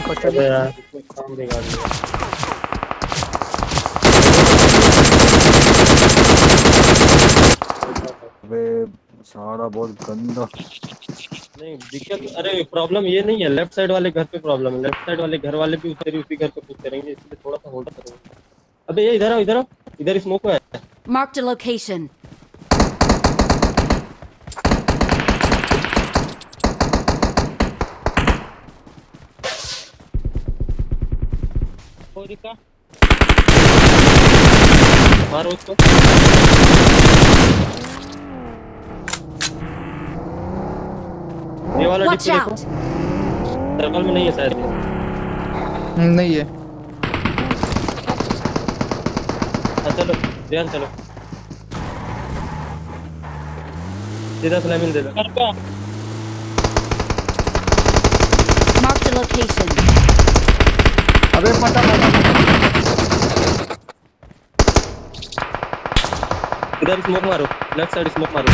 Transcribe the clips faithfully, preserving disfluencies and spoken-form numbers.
मैं पकड़ अबे यार इसमें काम बिगाड़ दिया। अबे सारा बहुत गंदा। नहीं दिक्कत, अरे प्रॉब्लम ये नहीं है, लेफ्ट साइड वाले घर पे प्रॉब्लम है। लेफ्ट साइड वाले घर वाले भी उसी उसी घर पे पुश करेंगे, इसलिए थोड़ा सा होल्ड करो। अबे ये इधर आओ, इधर आओ, इधर स्मोक है। Marked a location. का मारो उसको। ये वाला Watch डिक्की देखो, out! सर्कल में नहीं है शायद ये। नहीं है। हाँ चलो ध्यान, चलो सीधा फ्लेमिंग दे दो। घर का Marked a location. अबे फटा फटा इधर स्मोक मारो, लेफ्ट साइड स्मोक मारो।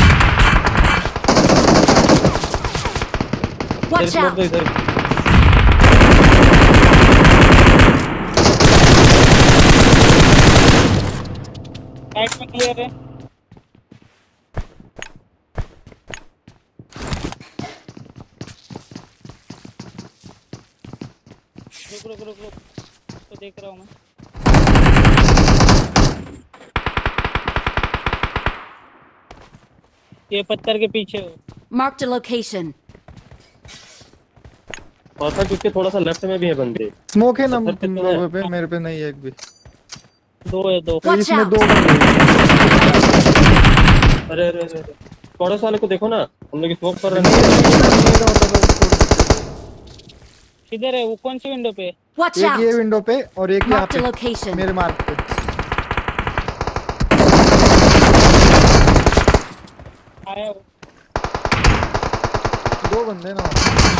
इधर Watch स्मोक out! दो इधर। राइट में क्लियर है। रुक रुक रुक रुक, तो देख रहा हूँ मैं। ये पत्थर के पीछे हो। Marked a location. परफेक्ट, उसके थोड़ा सा लेफ्ट में भी है बंदे। स्मोक है ना पत्थर पे तुम तो है। लोगों पे, मेरे पे नहीं है एक भी। दो है दो। तो Watch इसमें out! दो बंदे हैं। अरे अरे अरे, पड़ोस वाले को देखो ना, हम लोग स्मोक कर रहे नहीं, हैं। नहीं, नहीं, नहीं, नहीं होता था उसको। किधर है वो, कौन सी विंडो पे? Watch एक ये out! विंडो पे और एक यहाँ Marked a पे location. मेरे मार्क पे। आया वो। दो बंदे ना।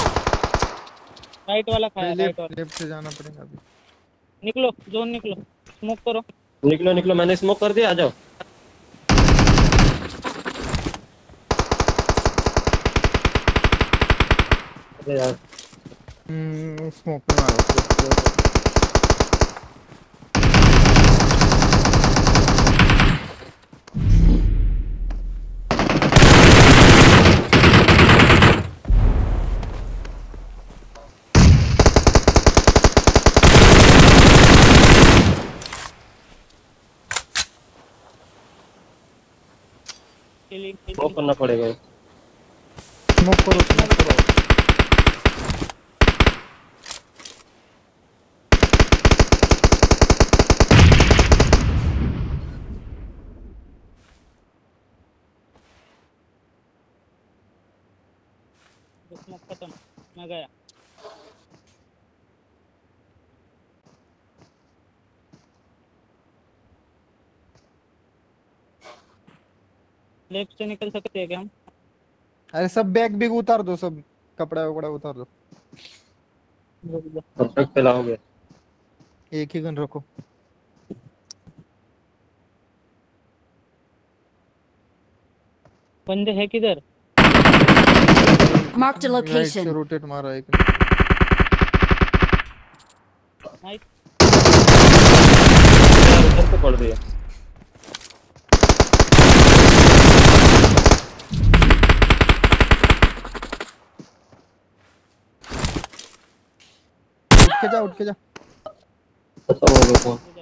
राइट वाला खाया, राइट लेफ्ट वाला। लेफ्ट से जाना पड़ेगा अभी। निकलो जोन, निकलो स्मोक करो। निकलो निकलो, मैंने स्मोक कर दिया, आ जाओ। अरे यार हम्म स्मोक में मारो उसको। स्मोक करना पड़ेगा। स्मोक करो, स्मोक करो। स्मोक खत्म, मैं गया। लेफ्ट से निकल सकते हैं क्या हम? अरे सब बैग भी उतार दो, सब कपड़ा वपड़ा उतार दो। परफेक्ट पे लाओगे। एक ही गन रखो। बंदे है किधर? Marked a राइट से location. रोटेट मारा एक। नाइस। यार उधर पे पड़ दिया। उठ के जा, उठ के जा। खत्म हो गया।